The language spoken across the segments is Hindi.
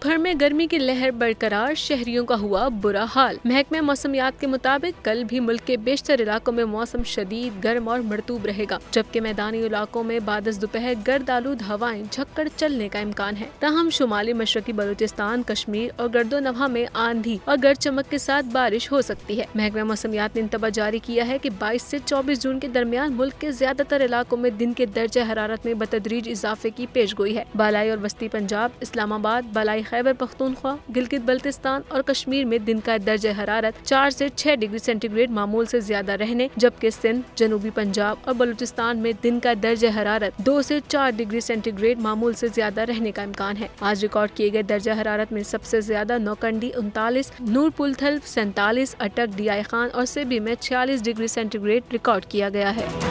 देवघर में गर्मी की लहर बरकरार, शहरियों का हुआ बुरा हाल। महकमे मौसमियात के मुताबिक कल भी मुल्क के बेशतर इलाकों में मौसम शदीद गर्म और मरतूब रहेगा, जबकि मैदानी इलाकों में बादस दोपहर गर्द आलूद हवाएं झक्कड़ चलने का इम्कान है। ताहम शुमाली मशरकी बलूचिस्तान, कश्मीर और गर्दो नवा में आंधी और गरज चमक के साथ बारिश हो सकती है। महकमे मौसमियात ने इंतबा जारी किया है कि 22 से 24 जून के दरमियान मुल्क के ज्यादातर इलाकों में दिन के दर्जे हरारत में बतदरीज इजाफे की पेशगोई है। बालाई और वस्ती पंजाब, इस्लामाबाद, बालाई खैबर पख्तूनख्वा, गिलगित बल्तिस्तान और कश्मीर में दिन का दर्जे हरारत 4 से 6 डिग्री सेंटीग्रेड मामूल से ज्यादा रहने, जबकि सिंध, जनूबी पंजाब और बलूचिस्तान में दिन का दर्जे हरारत 2 से 4 डिग्री सेंटीग्रेड मामूल से ज्यादा रहने का इम्कान है। आज रिकॉर्ड किए गए दर्जा हरारत में सबसे ज्यादा नौकंडी 39, नूरपुलथल 47, अटक, डीआई खान और सिबी में 46 डिग्री सेंटीग्रेड रिकॉर्ड किया गया है।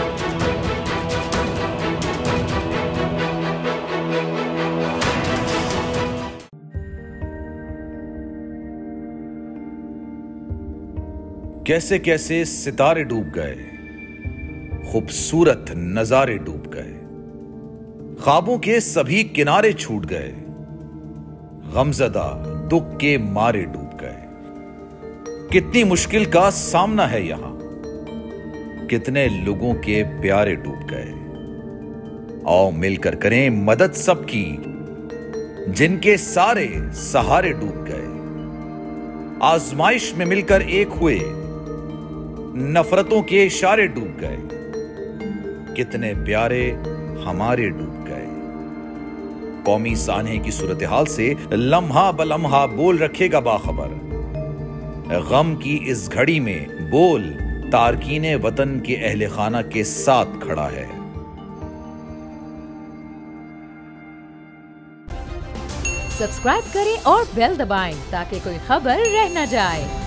कैसे कैसे सितारे डूब गए, खूबसूरत नजारे डूब गए, ख्वाबों के सभी किनारे छूट गए, गमजदा दुख के मारे डूब गए। कितनी मुश्किल का सामना है यहां, कितने लोगों के प्यारे डूब गए। आओ मिलकर करें मदद सबकी, जिनके सारे सहारे डूब गए। आजमाइश में मिलकर एक हुए, नफरतों के इशारे डूब गए। कितने प्यारे हमारे डूब गए। कौमी सानहे की सूरत हाल से लम्हा बलम्हा बोल रखेगा बाखबर। गम की इस घड़ी में बोल तारकीने वतन के अहले खाना के साथ खड़ा है। सब्सक्राइब करें और बेल दबाएं ताकि कोई खबर रह न जाए।